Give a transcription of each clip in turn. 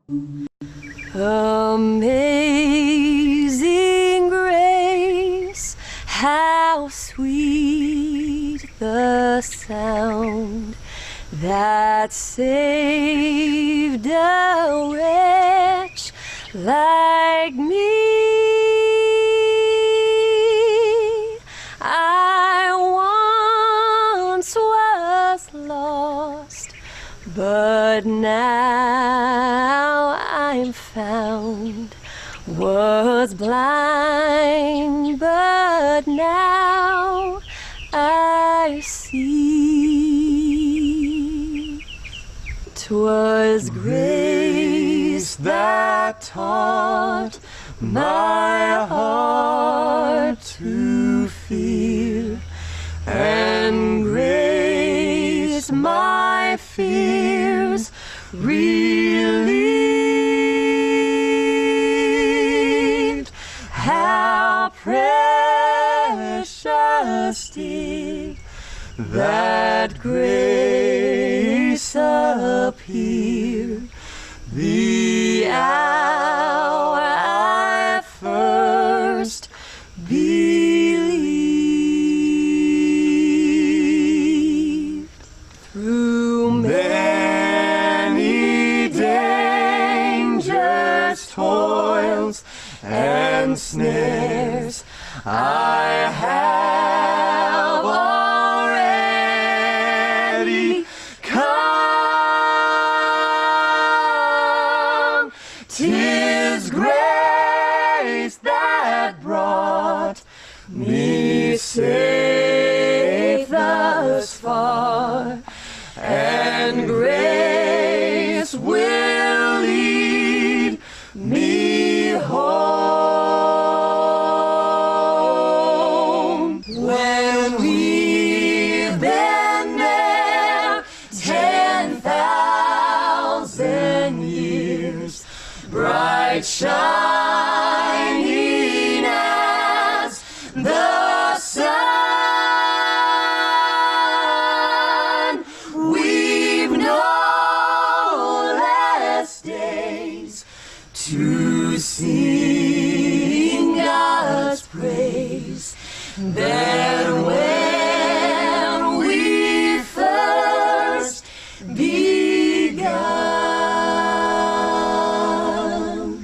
Amazing grace, how sweet the sound that saved a wretch like me. I once was lost, but now I'm found. Was blind, but now I see. 'Twas grace that taught my heart to fear, and grace my fears relieved. How precious did that grace appear, the hour I first believed. Through many dangers, toils, and snares, I have already come. 'Tis grace that brought me safe thus far, and grace will lead me home. When we've been there 10,000 years, bright shining as the sun, we've no less days to sing God's praise than when we first begun.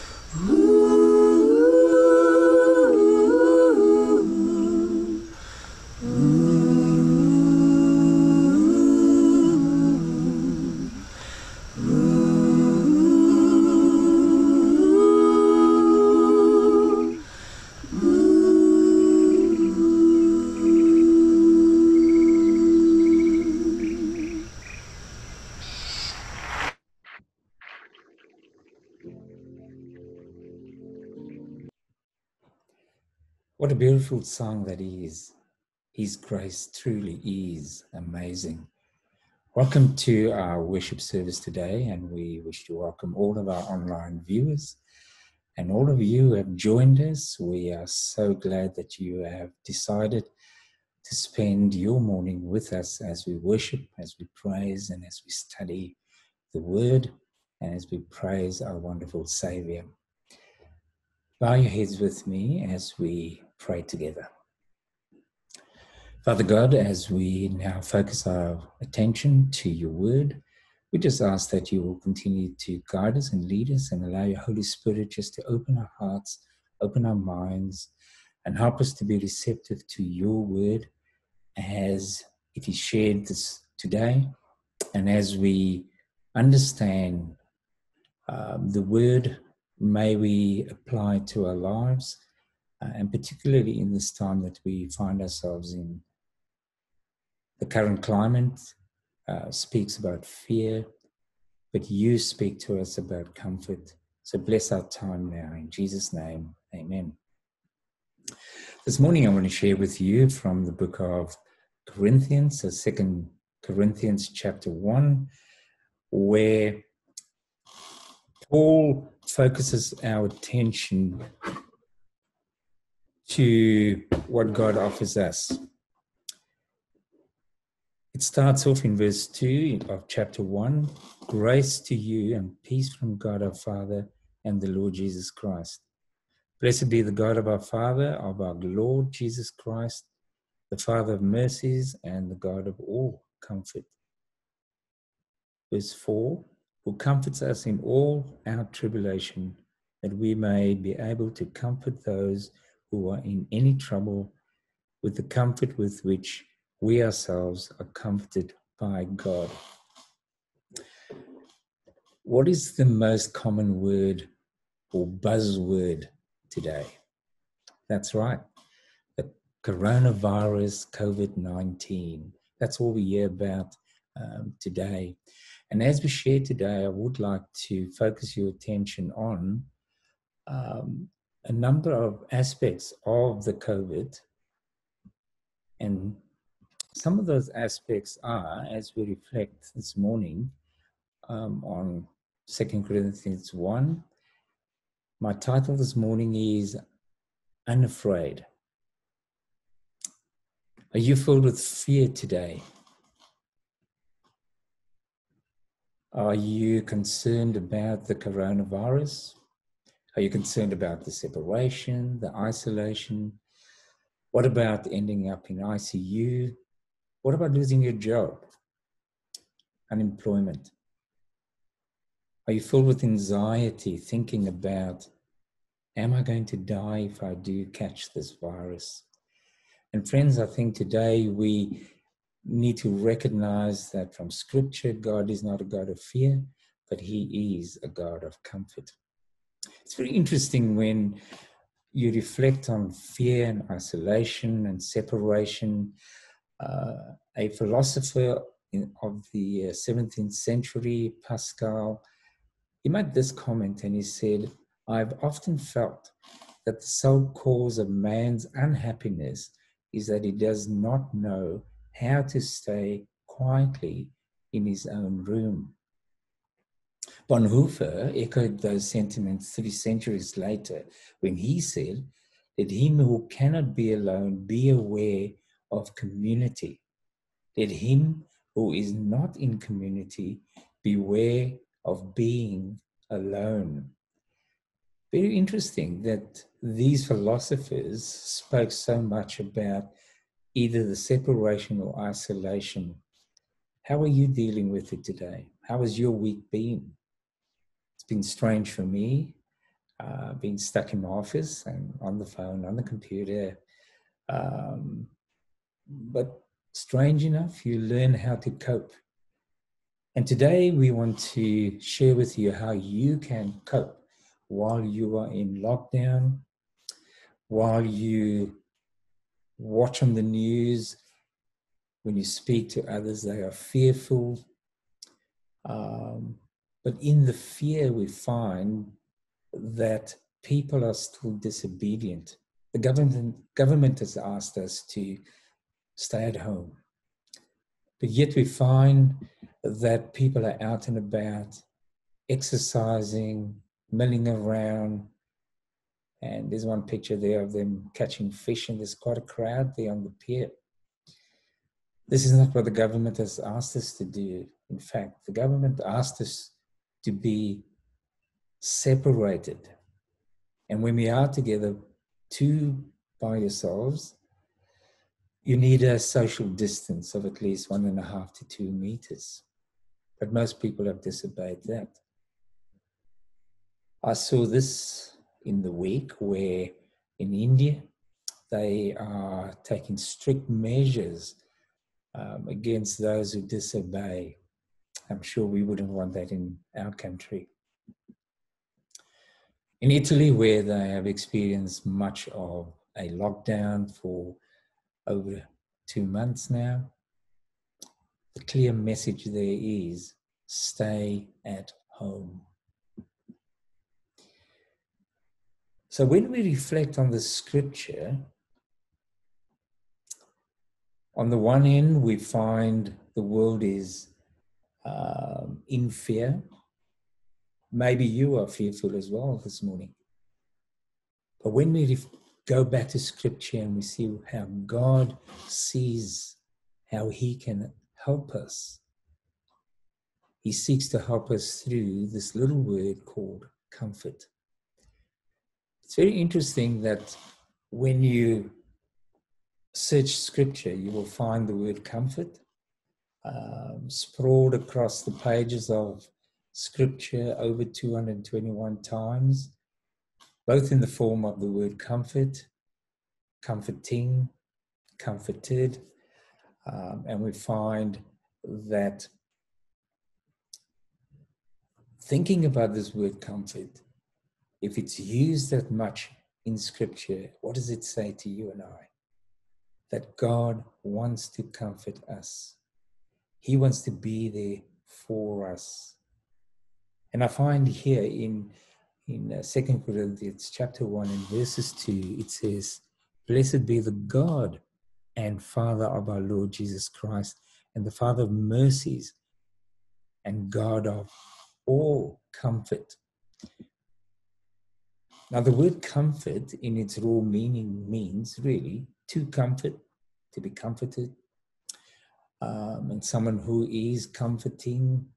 What a beautiful song that is. His grace truly is amazing. Welcome to our worship service today, and we wish to welcome all of our online viewers and all of you who have joined us. We are so glad that you have decided to spend your morning with us as we worship, as we praise, and as we study the Word, and as we praise our wonderful Savior. Bow your heads with me as we pray together. Father God, as we now focus our attention to your word, we just ask that you will continue to guide us and lead us and allow your Holy Spirit just to open our hearts, open our minds, and help us to be receptive to your word as it is shared this today. And as we understand the word, may we apply to our lives, and particularly in this time that we find ourselves in. The current climate speaks about fear, but you speak to us about comfort. So bless our time now. In Jesus' name, amen. This morning I want to share with you from the book of Corinthians, so 2 Corinthians chapter 1, where Paul focuses our attention to what God offers us. It starts off in verse 2 of chapter 1. Grace to you and peace from God our Father and the Lord Jesus Christ. Blessed be the God of our Father, of our Lord Jesus Christ, the Father of mercies and the God of all comfort. Verse 4, who comforts us in all our tribulation, that we may be able to comfort those who are in any trouble with the comfort with which we ourselves are comforted by God. What is the most common word or buzzword today? That's right, the coronavirus, COVID-19. That's all we hear about today. And as we share today, I would like to focus your attention on a number of aspects of the COVID. And some of those aspects are, as we reflect this morning on 2 Corinthians 1, my title this morning is UNAFRAID. Are you filled with fear today? Are you concerned about the coronavirus? Are you concerned about the separation, the isolation? What about ending up in ICU? What about losing your job? Unemployment? Are you filled with anxiety, thinking about, am I going to die if I do catch this virus? And friends, I think today we need to recognize that from Scripture, God is not a God of fear, but He is a God of comfort. It's very interesting when you reflect on fear and isolation and separation. A philosopher of the 17th century, Pascal, he made this comment and he said, I've often felt that the sole cause of man's unhappiness is that he does not know how to stay quietly in his own room. Bonhoeffer echoed those sentiments 3 centuries later when he said, let him who cannot be alone be aware of community. Let him who is not in community beware of being alone. Very interesting that these philosophers spoke so much about either the separation or isolation. How are you dealing with it today? How has your week been? It's been strange for me, being stuck in my office and on the phone, on the computer. But strange enough, you learn how to cope. And today we want to share with you how you can cope while you are in lockdown, while you watch on the news, when you speak to others, they are fearful. But in the fear, we find that people are still disobedient. The government has asked us to stay at home. But yet we find that people are out and about, exercising, milling around. And there's one picture there of them catching fish, and there's quite a crowd there on the pier. This is not what the government has asked us to do. In fact, the government asked us to be separated. And when we are together, two by yourselves, you need a social distance of at least 1.5 to 2 meters. But most people have disobeyed that. I saw this in the week where in India, they are taking strict measures against those who disobey. I'm sure we wouldn't want that in our country. In Italy, where they have experienced much of a lockdown for over 2 months now, the clear message there is stay at home. So when we reflect on the Scripture, on the one hand, we find the world is in fear. Maybe you are fearful as well this morning. But when we go back to Scripture and we see how God sees how He can help us. He seeks to help us through this little word called comfort. It's very interesting that when you search scripture, you will find the word comfort sprawled across the pages of scripture over 221 times, both in the form of the word comfort, comforting, comforted, and we find that thinking about this word comfort, if it's used that much in scripture, what does it say to you and I? That God wants to comfort us. He wants to be there for us. And I find here in 2 Corinthians chapter 1 and verses 2, it says, "Blessed be the God and Father of our Lord Jesus Christ, and the Father of mercies and God of all comfort." Now, the word comfort in its raw meaning means really to comfort, to be comforted, and someone who is comforting.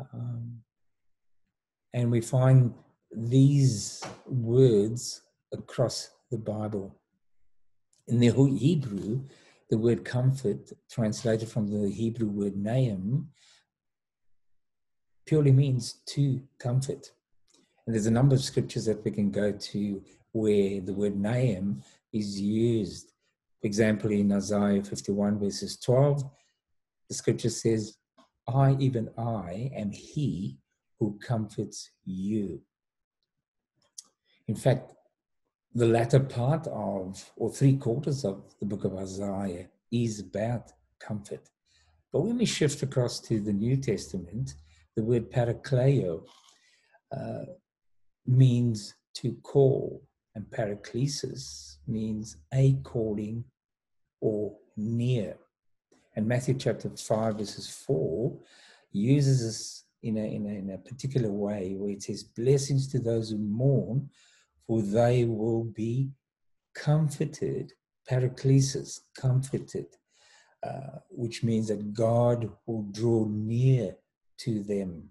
And we find these words across the Bible. In the Hebrew, the word comfort, translated from the Hebrew word naim, purely means to comfort. And there's a number of scriptures that we can go to where the word naim is used. For example, in Isaiah 51 verses 12, the scripture says, "I, even I, am he who comforts you." In fact, the latter part of, or 3/4 of the book of Isaiah is about comfort. But when we shift across to the New Testament, the word parakleo means to call, and paraklesis means a calling or near. And Matthew chapter 5 verses 4 uses this in a particular way where it says, "Blessings to those who mourn, for they will be comforted." Paraklesis, comforted, which means that God will draw near to them.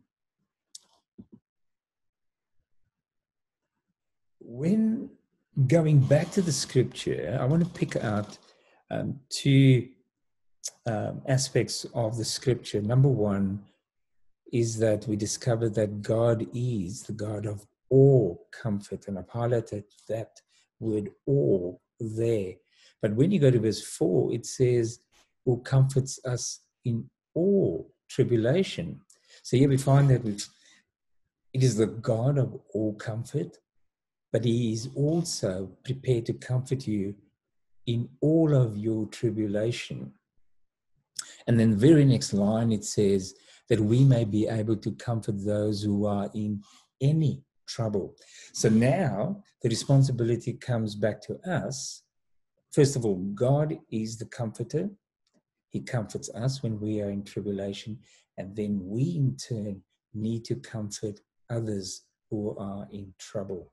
When going back to the scripture, I want to pick out two aspects of the scripture. Number one is that we discover that God is the God of all comfort, and I've highlighted that word all there. But when you go to verse 4, it says, "Who comforts us in all tribulation." So here we find that it is the God of all comfort, but he is also prepared to comfort you in all of your tribulation. And then the very next line, it says that we may be able to comfort those who are in any trouble. So now the responsibility comes back to us. First of all, God is the comforter. He comforts us when we are in tribulation. And then we in turn need to comfort others who are in trouble.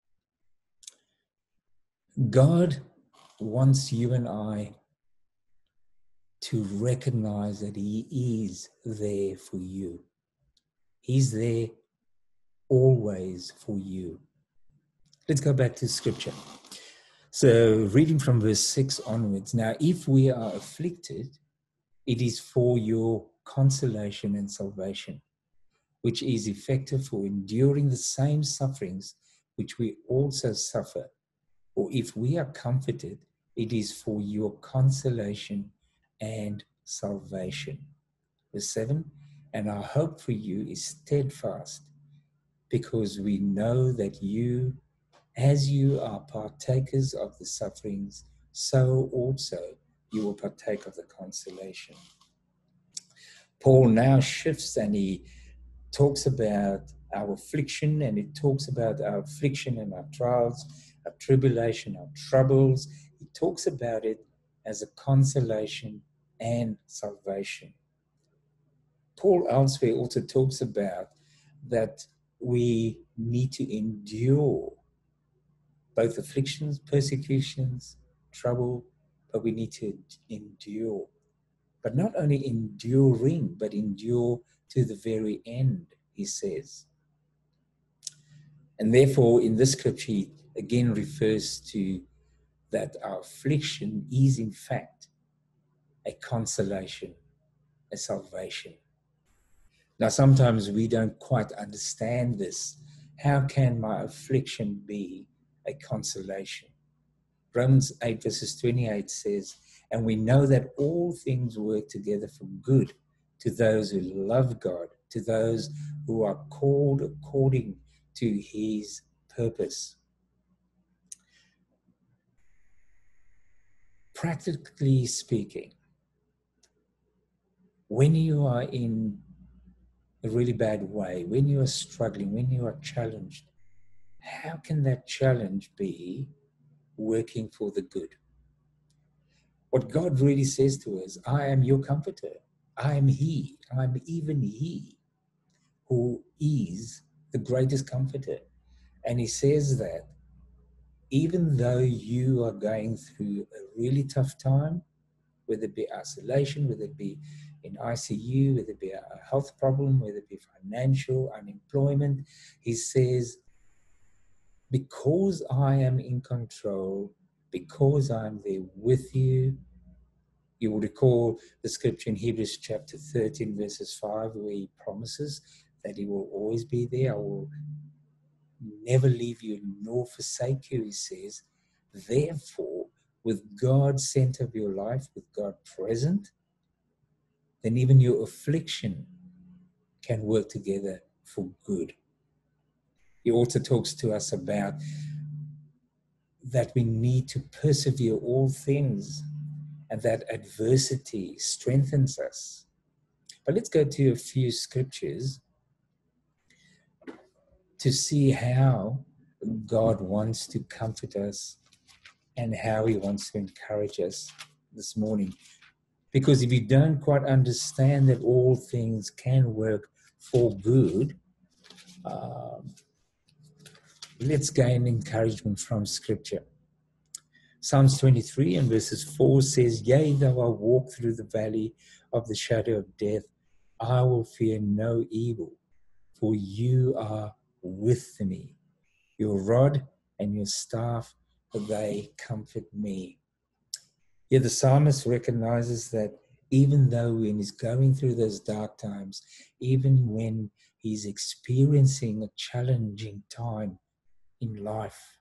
God wants you and I to recognize that he is there for you. He's there always for you. Let's go back to scripture. So reading from verse 6 onwards. "Now, if we are afflicted, it is for your consolation and salvation, which is effective for enduring the same sufferings which we also suffer. Or if we are comforted, it is for your consolation and salvation." Verse 7, "And our hope for you is steadfast, because we know that you, as you are partakers of the sufferings, so also you will partake of the consolation." Paul now shifts and he talks about our affliction, and he talks about our affliction and our trials, our tribulation, our troubles. He talks about it as a consolation and salvation. Paul elsewhere also talks about that we need to endure both afflictions, persecutions, trouble, but we need to endure. But not only enduring, but endure to the very end, he says. And therefore, in this scripture, he again refers to that our affliction is in fact a consolation, a salvation. Now, sometimes we don't quite understand this. How can my affliction be a consolation? Romans 8 verses 28 says, and we know that all things work together for good to those who love God, to those who are called according to his purpose. Practically speaking, when you are in a really bad way, when you are struggling, when you are challenged, how can that challenge be working for the good? What God really says to us, I am your comforter. I am he. I'm even he who is the greatest comforter. And he says that even though you are going through a really tough time, whether it be isolation, whether it be in ICU, whether it be a health problem, whether it be financial, unemployment, he says, because I am in control, because I'm there with you. You will recall the scripture in Hebrews chapter 13, verses 5, where he promises that he will always be there. I will never leave you nor forsake you, he says. Therefore, with God center of your life, with God present, then even your affliction can work together for good. He also talks to us about that we need to persevere all things and that adversity strengthens us. But let's go to a few scriptures to see how God wants to comfort us and how he wants to encourage us this morning. Because if you don't quite understand that all things can work for good, let's gain encouragement from Scripture. Psalms 23 and verses 4 says, yea, though I walk through the valley of the shadow of death, I will fear no evil, for you are with me. Your rod and your staff, they comfort me. Here the psalmist recognizes that even though when he's going through those dark times, even when he's experiencing a challenging time in life,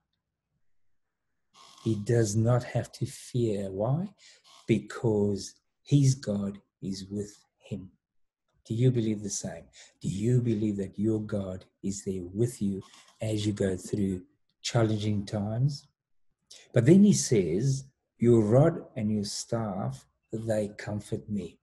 he does not have to fear. Why? Because his God is with him. Do you believe the same? Do you believe that your God is there with you as you go through challenging times? But then he says, your rod and your staff, they comfort me.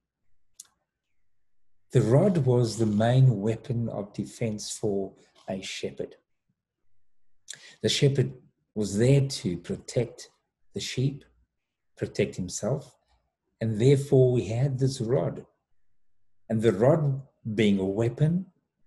The rod was the main weapon of defense for a shepherd. The shepherd was there to protect the sheep, protect himself, and therefore we had this rod. And the rod being a weapon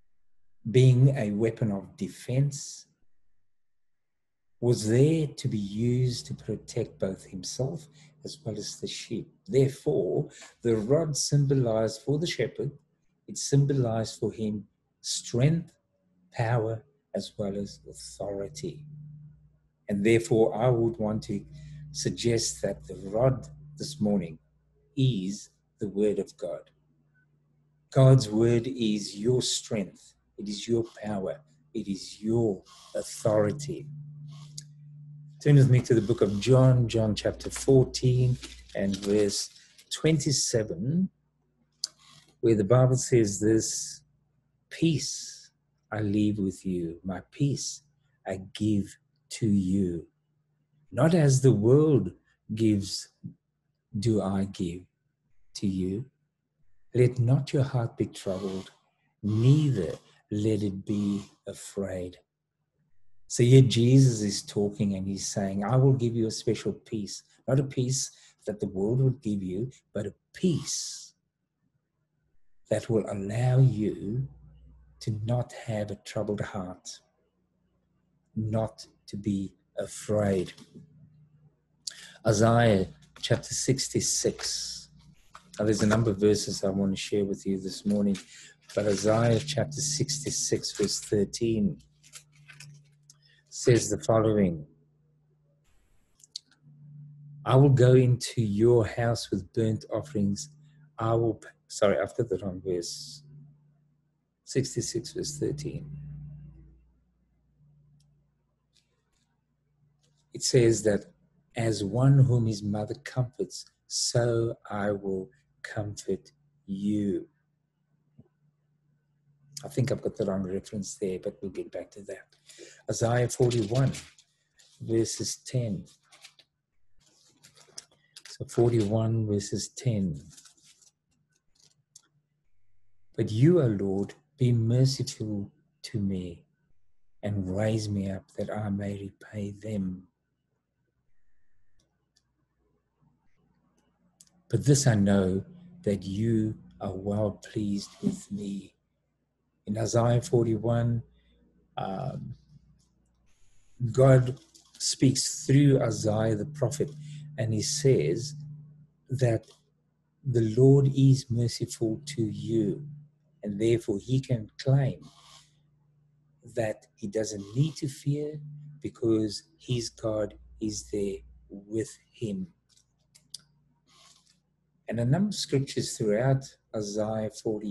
of defense, was there to be used to protect both himself as well as the sheep. Therefore, the rod symbolized for the shepherd, it symbolized for him strength, power, as well as authority. And therefore, I would want to suggest that the rod this morning is the word of God. God's word is your strength. It is your power. It is your authority. Turn with me to the book of John, John chapter 14 and verse 27, where the Bible says this, peace I leave with you, my peace I give to you. Not as the world gives, do I give to you. Let not your heart be troubled, neither let it be afraid. So here Jesus is talking and he's saying, I will give you a special peace, not a peace that the world would give you, but a peace that will allow you to not have a troubled heart, not to be afraid. Isaiah chapter 66. Now, there's a number of verses I want to share with you this morning, but Isaiah chapter 66, verse 13 says the following: I will go into your house with burnt offerings. I've got the wrong verse. 66, verse 13. It says that as one whom his mother comforts, so I will comfort you. I think I've got the wrong reference there, but we'll get back to that. Isaiah 41, verses 10. So 41, verses 10. But you, O Lord, be merciful to me and raise me up that I may repay them. But this I know, that you are well pleased with me. In Isaiah 41, God speaks through Isaiah the prophet, and he says that the Lord is merciful to you, and therefore he can claim that he doesn't need to fear because his God is there with him. And a number of scriptures throughout Isaiah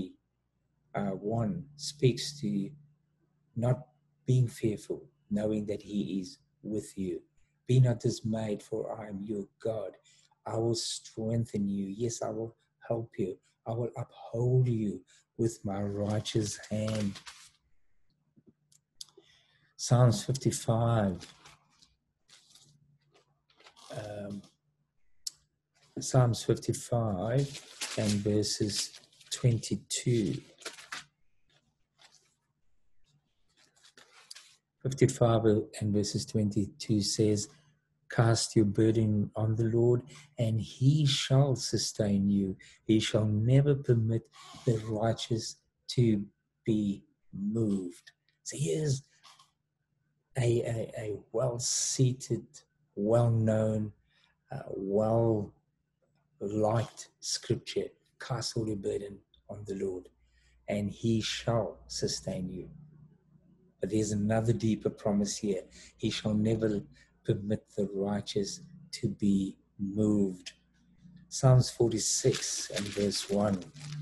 41 speaks to not being fearful, knowing that he is with you. Be not dismayed, for I am your God. I will strengthen you. Yes, I will help you. I will uphold you with my righteous hand. Psalms 55. Psalms 55 and verses 22. 55 and verses 22 says, cast your burden on the Lord, and he shall sustain you. He shall never permit the righteous to be moved. So here's a well-seated, well-known, well-liked scripture. Cast all your burden on the Lord, and he shall sustain you. But there's another deeper promise here. He shall never permit the righteous to be moved. Psalms 46 and verse 1.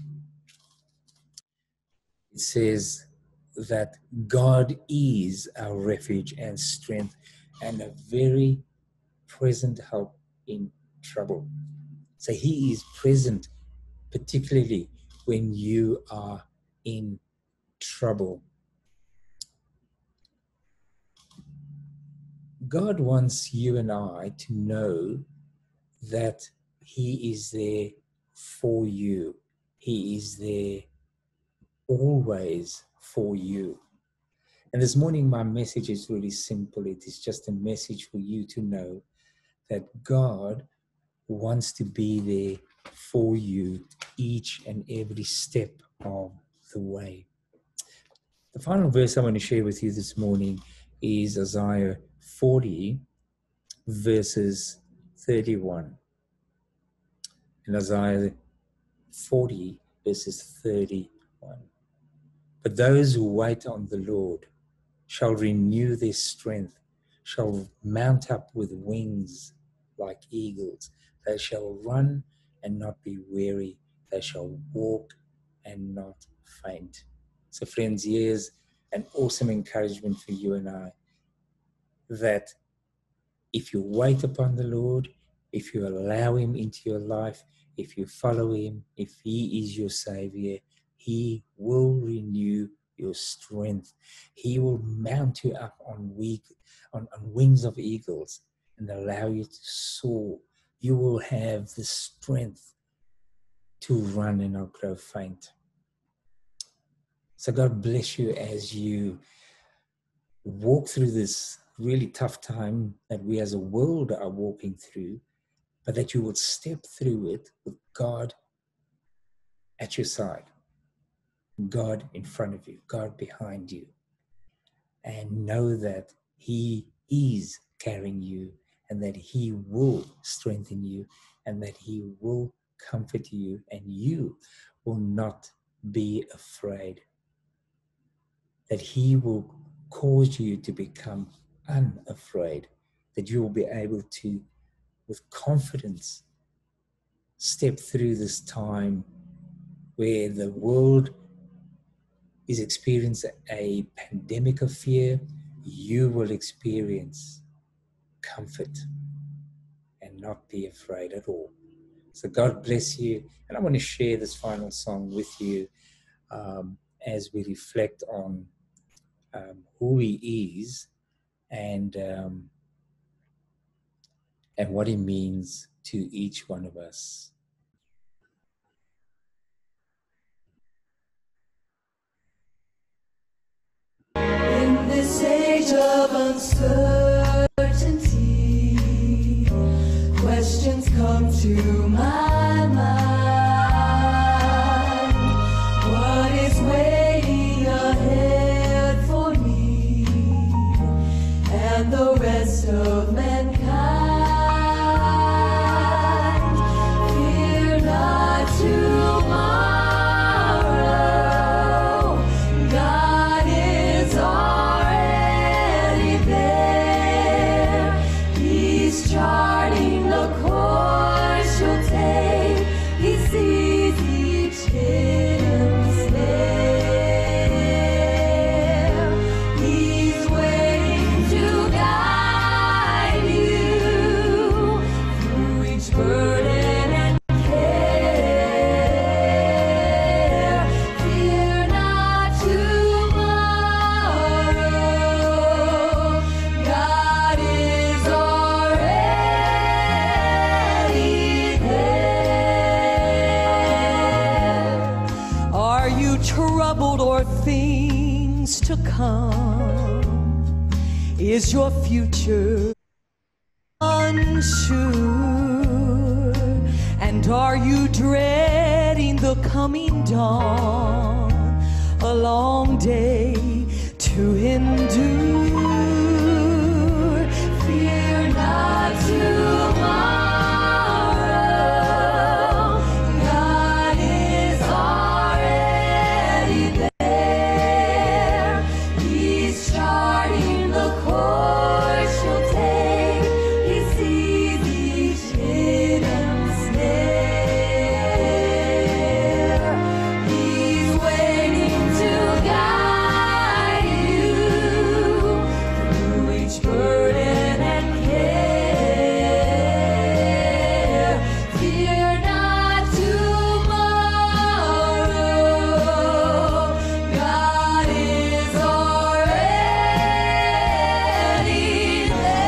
It says that God is our refuge and strength and a very present help in trouble. So he is present, particularly when you are in trouble. God wants you and I to know that he is there for you. He is there always for you. And this morning, my message is really simple. It is just a message for you to know that God wants to be there for you each and every step of the way. The final verse I want to share with you this morning is Isaiah 40, verses 31. In Isaiah 40, verses 31. But those who wait on the Lord shall renew their strength, shall mount up with wings like eagles. They shall run and not be weary. They shall walk and not faint. So friends, here's an awesome encouragement for you and I, that if you wait upon the Lord, if you allow him into your life, if you follow him, if he is your Savior, he will renew your strength. He will mount you up on wings of eagles and allow you to soar. You will have the strength to run and not grow faint. So God bless you as you walk through this really tough time that we as a world are walking through, but that you will step through it with God at your side, God in front of you, God behind you, and know that he is carrying you and that he will strengthen you and that he will comfort you, and you will not be afraid. That he will cause you to become unafraid. That you will be able to, with confidence, step through this time where the world is experiencing a pandemic of fear. You will experience comfort and not be afraid at all. So God bless you. And I want to share this final song with you as we reflect on who he is and what he means to each one of us. In this age of uncertainty, questions come to my mind. What is waiting ahead for me and the rest of mankind? Fear not tomorrow. God is already there. He's charting the course you'll take. He sees each hidden snare. He's waiting to guide you through each burden and care. Fear not tomorrow. God is already there. Are you troubled or things to come? Is your future unsure? And are you dreading the coming dawn? A long day to endure. Fear not tomorrow. God is already there. He's charting the course you'll take. He sees each hidden snare. He's waiting to guide you through each burden and care. Fear not tomorrow. God is already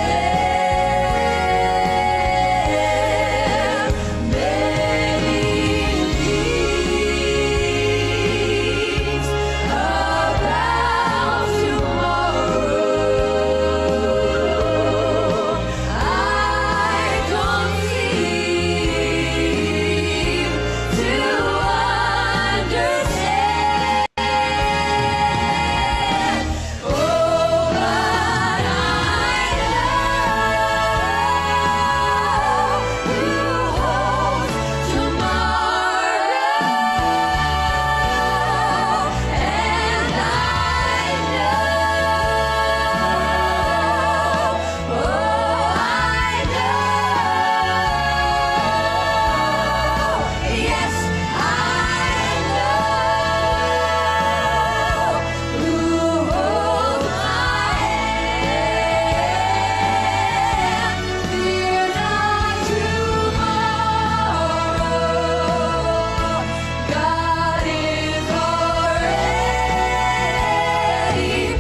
there. Many things about tomorrow I don't seem to understand. Oh, but I know who holds tomorrow, and I know, oh, I know, yes, I know who holds my hand. Fear not tomorrow. God is already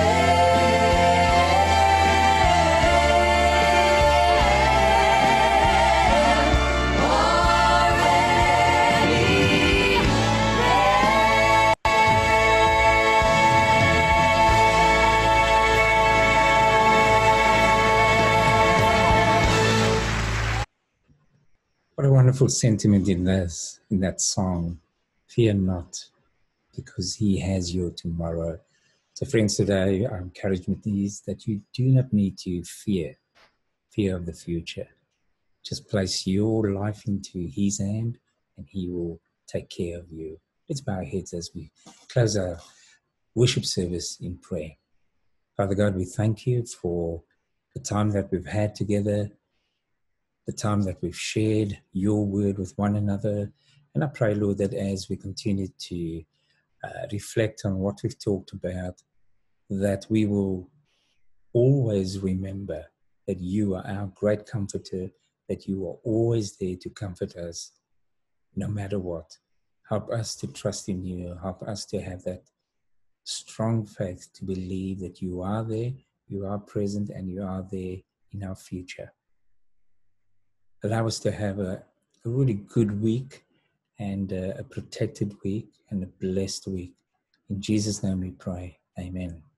What a wonderful sentiment in that song. Fear not, because he has your tomorrow. So friends, today our encouragement is that you do not need to fear of the future. Just place your life into his hand and he will take care of you. Let's bow our heads as we close our worship service in prayer. Father God, we thank you for the time that we've had together, the time that we've shared your word with one another. And I pray, Lord, that as we continue to reflect on what we've talked about, that we will always remember that you are our great comforter, that you are always there to comfort us no matter what. Help us to trust in you. Help us to have that strong faith to believe that you are there, you are present, and you are there in our future. Allow us to have a really good week and a protected week and a blessed week. In Jesus' name we pray. Amen.